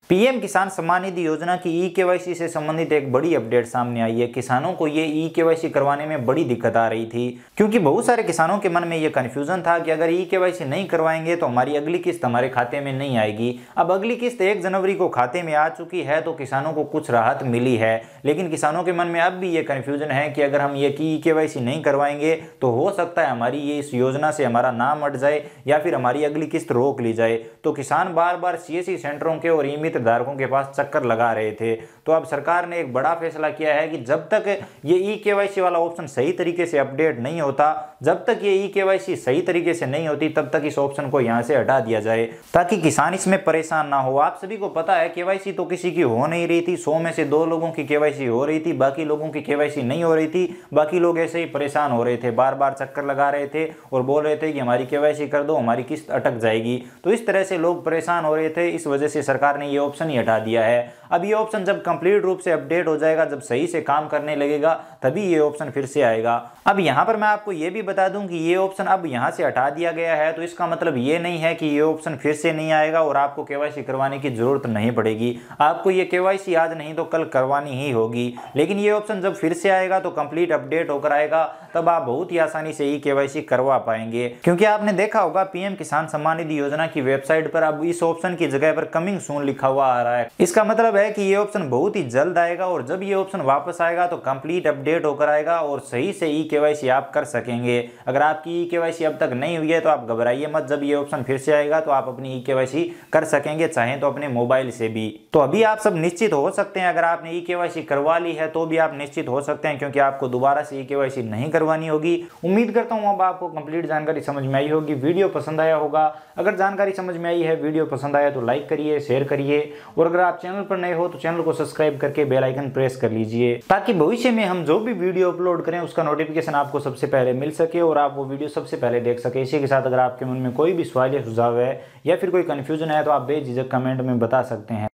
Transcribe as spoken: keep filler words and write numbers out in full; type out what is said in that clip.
PM किसान सम्मान निधि योजना की ई केवाईसी से संबंधित एक बड़ी अपडेट सामने आई है। किसानों को ये ई केवाईसी करवाने में बड़ी दिक्कत आ रही थी, क्योंकि बहुत सारे किसानों के मन में ये कंफ्यूजन था कि अगर ई केवाईसी नहीं करवाएंगे तो हमारी अगली किस्त हमारे खाते में नहीं आएगी। अब अगली किस्त एक जनवरी को खाते में आ चुकी है तो किसानों को कुछ राहत मिली है, लेकिन किसानों के मन में अब भी ये कंफ्यूजन है कि अगर हम ये ई केवाईसी नहीं करवाएंगे तो हो सकता है हमारी ये इस योजना से हमारा नाम हट जाए या फिर हमारी अगली किस्त रोक ली जाए। तो किसान बार बार सीएससी सेंटरों के और ई मित्र धारकों के पास चक्कर लगा रहे थे। तो अब सरकार ने एक बड़ा फैसला किया है कि जब तक ये ई केवाईसी वाला ऑप्शन सही तरीके से अपडेट नहीं होता, जब तक ये ई केवाईसी सही तरीके से नहीं होती, तब तक इस ऑप्शन को यहां से हटा दिया जाए ताकि किसान इसमें परेशान ना हो। आप सभी को पता है केवाईसी तो किसी की हो नहीं रही थी, सौ में से दो लोगों की केवाईसी हो रही थी, बाकी लोगों की केवाईसी नहीं हो रही थी। बाकी लोग ऐसे ही परेशान हो रहे थे, बार बार चक्कर लगा रहे थे और बोल रहे थे कि हमारी केवाईसी कर दो, हमारी किस्त अटक जाएगी। तो इस तरह से लोग परेशान हो रहे थे, इस वजह से सरकार ने ये ऑप्शन ही हटा दिया है। अब ये ऑप्शन जब कंप्लीट रूप से अपडेट हो जाएगा, जब सही से काम करने लगेगा, तभी ये ऑप्शन फिर से आएगा। अब यहाँ पर मैं आपको ये भी बता दूं कि ये ऑप्शन अब यहाँ से हटा दिया गया है, तो इसका मतलब ये नहीं है कि ये ऑप्शन फिर से नहीं आएगा और आपको केवाईसी करवाने की जरूरत नहीं पड़ेगी। आपको ये केवाईसी आज नहीं तो कल करवानी ही होगी, लेकिन ये ऑप्शन जब फिर से आएगा तो कंप्लीट अपडेट होकर आएगा, तब आप बहुत ही आसानी से ई केवाईसी करवा पाएंगे। क्योंकि आपने देखा होगा पीएम किसान सम्मान निधि योजना की वेबसाइट पर अब इस ऑप्शन की जगह पर कमिंग सून लिखा हुआ आ रहा है। इसका मतलब है कि ये ऑप्शन बहुत ही जल्द आएगा और जब ये ऑप्शन वापस आएगा तो कंप्लीट अपडेट होकर आएगा और सही से ई केवाईसी आप कर सकेंगे। अगर आपकी ई केवाईसी अब तक नहीं हुई है तो आप घबराइए मत, जब ये ऑप्शन फिर से आएगा तो आप अपनी ई केवाईसी कर सकेंगे, चाहे तो अपने मोबाइल से भी। तो अभी आप सब निश्चित हो सकते हैं, अगर आपने ई केवाईसी करवा ली है तो भी आप निश्चित हो सकते हैं, क्योंकि आपको दोबारा से ई केवाईसी नहीं करवानी होगी। उम्मीद करता हूं अब आपको कंप्लीट जानकारी समझ में आई होगी, वीडियो पसंद आया होगा। अगर जानकारी समझ में आई है, वीडियो पसंद आया तो लाइक करिए, शेयर करिए और अगर आप चैनल पर नए हो तो चैनल को सब्सक्राइब करके बेल आइकन प्रेस कर लीजिए, ताकि भविष्य में हम जो भी वीडियो अपलोड करें उसका नोटिफिकेशन आपको सबसे पहले मिल सके और आप वो वीडियो सबसे पहले देख सके। इसी के साथ अगर आपके मन में कोई भी सवाल या सुझाव है या फिर कोई कंफ्यूजन है तो आप बेझिझक कमेंट में बता सकते हैं।